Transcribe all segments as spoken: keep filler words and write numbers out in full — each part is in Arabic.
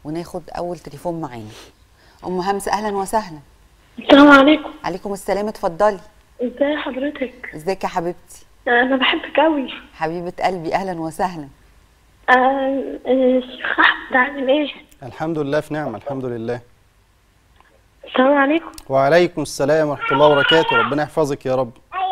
وناخد اول تليفون معانا. ام همسه اهلا وسهلا. السلام عليكم. عليكم السلام، اتفضلي. ازي حضرتك؟ ازيك يا حبيبتي؟ انا بحبك قوي حبيبه قلبي، اهلا وسهلا. آه الشيخ احمد عامل ايه؟ الحمد لله في نعمه، الحمد لله. السلام عليكم. وعليكم السلام ورحمه الله وبركاته، ربنا يحفظك يا رب.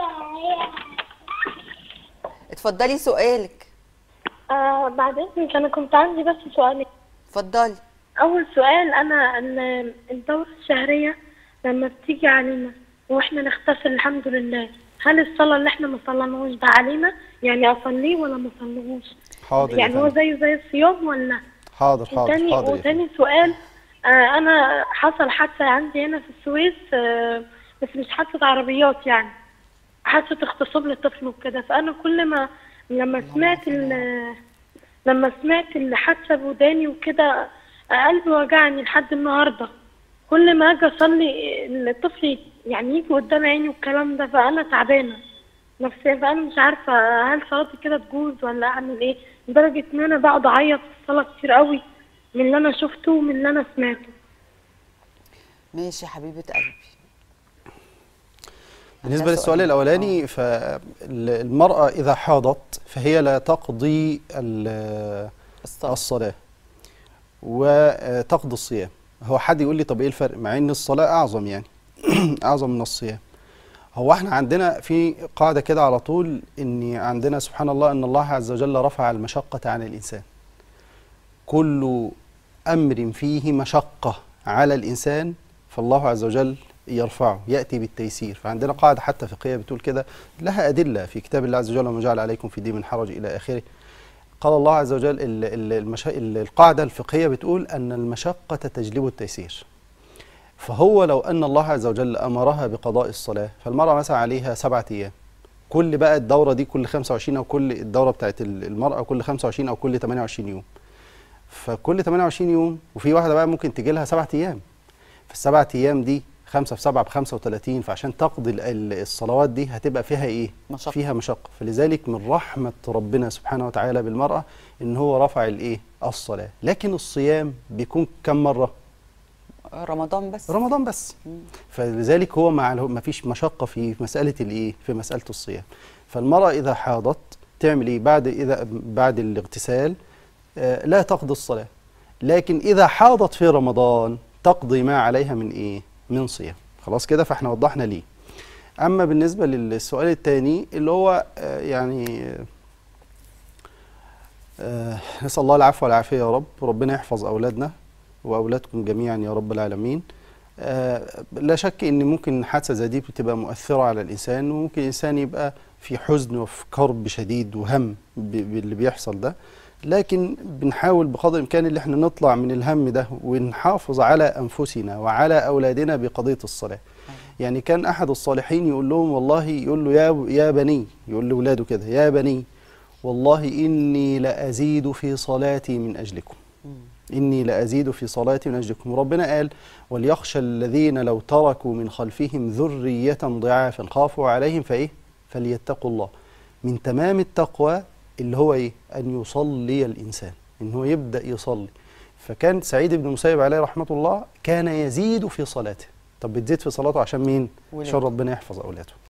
اتفضلي سؤالك. آه بعد اذنك انا كنت عندي بس سؤالين. اتفضلي. اول سؤال، انا ال- الدورة الشهرية لما بتيجي علينا واحنا نغتسل الحمد لله، هل الصلاة اللي احنا ما صليناهوش ده علينا؟ يعني اصليه ولا ما اصليهوش؟ حاضر يعني هو زيه زي الصيام ولا؟ حاضر حاضر وتاني حاضر. وتاني سؤال، آه انا حصل حادثه عندي هنا في السويس، آه بس مش حادثه عربيات، يعني حادثه اغتصاب للطفل وكده. فانا كل ما لما سمعت ال- لما سمعت الحادثه بوداني وكده، آه قلبي وجعني لحد النهارده. كل ما اجي اصلي الطفل يعني يجي قدام عيني والكلام ده، فانا تعبانه نفسيا. فانا مش عارفه هل صلاتي كده تجوز ولا اعمل ايه، لدرجه ان انا بقعد اعيط في الصلاه كتير قوي من اللي انا شفته ومن اللي انا سمعته. ماشي يا حبيبه قلبي. بالنسبه للسؤال الاولاني، فالمراه اذا حاضت فهي لا تقضي الصلاة. الصلاه وتقضي الصيام. هو حد يقول لي طب ايه الفرق، مع ان الصلاه اعظم يعني اعظم من الصيام. هو احنا عندنا في قاعده كده على طول، ان عندنا سبحان الله ان الله عز وجل رفع المشقه عن الانسان. كل امر فيه مشقه على الانسان فالله عز وجل يرفعه، ياتي بالتيسير. فعندنا قاعده حتى فقهيه بتقول كده، لها ادله في كتاب الله عز وجل وما جعل عليكم في الدين من حرج الى اخره. قال الله عز وجل المشا... القاعده الفقهيه بتقول ان المشقه تجلب التيسير. فهو لو ان الله عز وجل امرها بقضاء الصلاه، فالمراه مثلا عليها سبعة ايام، كل بقى الدوره دي كل خمسة وعشرين، او كل الدوره بتاعت المراه كل خمسة وعشرين او كل ثمانية وعشرين يوم. فكل ثمانية وعشرين يوم، وفي واحده بقى ممكن تجي لها سبعة ايام. فالسبعة ايام دي خمسة في سبعة ب خمسة وثلاثين، فعشان تقضي الصلوات دي هتبقى فيها ايه؟ مشقة. فيها مشقه. فلذلك من رحمه ربنا سبحانه وتعالى بالمراه ان هو رفع الايه؟ الصلاه. لكن الصيام بيكون كم مره؟ رمضان بس. رمضان بس. مم. فلذلك هو مع ما فيش مشقه في مساله الايه؟ في مساله الصيام. فالمراه اذا حاضت تعمل ايه؟ بعد اذا بعد الاغتسال آه لا تقضي الصلاه. لكن اذا حاضت في رمضان تقضي ما عليها من ايه؟ من صيام. خلاص كده، فاحنا وضحنا ليه. اما بالنسبه للسؤال الثاني اللي هو آه يعني آه نسال الله العفو والعافيه يا رب، ربنا يحفظ اولادنا واولادكم جميعا يا رب العالمين. آه لا شك ان ممكن حادثه زي دي بتبقى مؤثره على الانسان، وممكن الانسان يبقى في حزن وفي كرب شديد وهم باللي بيحصل ده. لكن بنحاول بقدر الامكان اللي احنا نطلع من الهم ده ونحافظ على انفسنا وعلى اولادنا بقضيه الصلاه. يعني كان احد الصالحين يقول لهم والله، يقول له يا يا بني، يقول لاولاده كده، يا بني والله اني لازيد في صلاتي من اجلكم. إني لأزيد في صلاتي من أجلكم. وربنا قال وليخشى الذين لو تركوا من خلفهم ذرية ضعافا خافوا عليهم فإيه؟ فليتقوا الله. من تمام التقوى اللي هو إيه؟ أن يصلي الإنسان، إن هو يبدأ يصلي. فكان سعيد بن المسيب عليه رحمة الله كان يزيد في صلاته. طب بتزيد في صلاته عشان مين؟ عشان ربنا يحفظ أولاده.